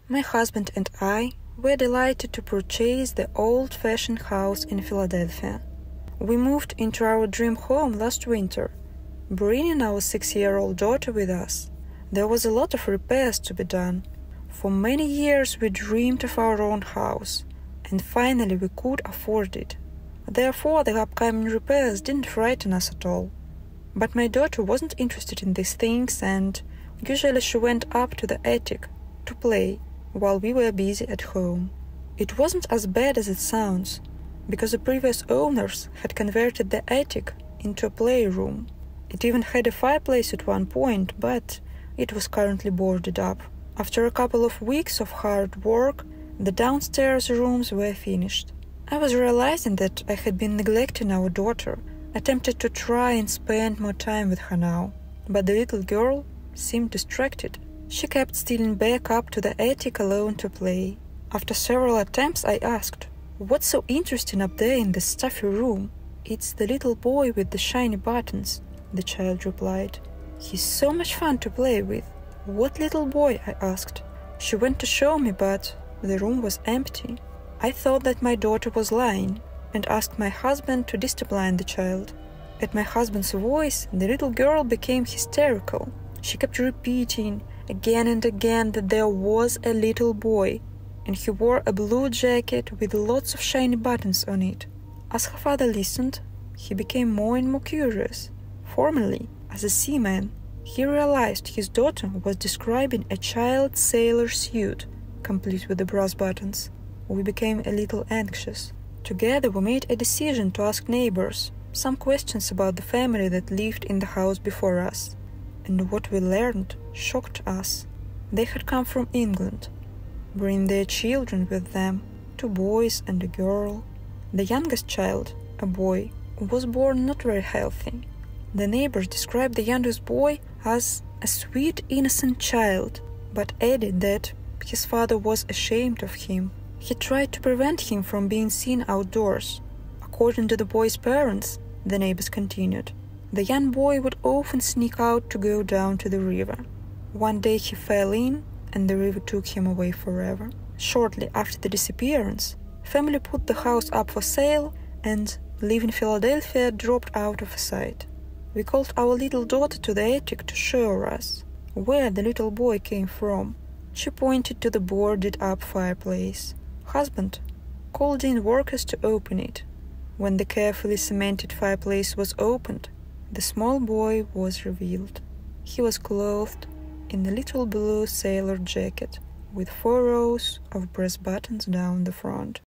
My husband and I were delighted to purchase the old-fashioned house in Philadelphia. We moved into our dream home last winter, bringing our 6-year-old daughter with us. There was a lot of repairs to be done. For many years we dreamed of our own house, and finally we could afford it. Therefore, the upcoming repairs didn't frighten us at all. But my daughter wasn't interested in these things, and usually she went up to the attic to play while we were busy at home. It wasn't as bad as it sounds, because the previous owners had converted the attic into a playroom. It even had a fireplace at one point, but it was currently boarded up. After a couple of weeks of hard work, the downstairs rooms were finished. I was realizing that I had been neglecting our daughter, attempted to try and spend more time with her now, but the little girl seemed distracted. She kept stealing back up to the attic alone to play. After several attempts, I asked, "What's so interesting up there in the stuffy room?" "It's the little boy with the shiny buttons," the child replied. "He's so much fun to play with." "What little boy?" I asked. She went to show me, but the room was empty. I thought that my daughter was lying, and asked my husband to discipline the child. At my husband's voice, the little girl became hysterical. She kept repeating again and again that there was a little boy, and he wore a blue jacket with lots of shiny buttons on it. As her father listened, he became more and more curious. Formerly, as a seaman, he realized his daughter was describing a child sailor suit, complete with the brass buttons. We became a little anxious. Together we made a decision to ask neighbors some questions about the family that lived in the house before us. And what we learned shocked us. They had come from England, bringing their children with them, 2 boys and a girl. The youngest child, a boy, was born not very healthy. The neighbors described the youngest boy as a sweet, innocent child, but added that his father was ashamed of him. He tried to prevent him from being seen outdoors. According to the boy's parents, the neighbors continued, the young boy would often sneak out to go down to the river. One day he fell in, and the river took him away forever. Shortly after the disappearance, family put the house up for sale, and, leaving Philadelphia, dropped out of sight. We called our little daughter to the attic to show us where the little boy came from. She pointed to the boarded-up fireplace. Husband called in workers to open it. When the carefully cemented fireplace was opened, the small boy was revealed. He was clothed in a little blue sailor jacket with 4 rows of brass buttons down the front.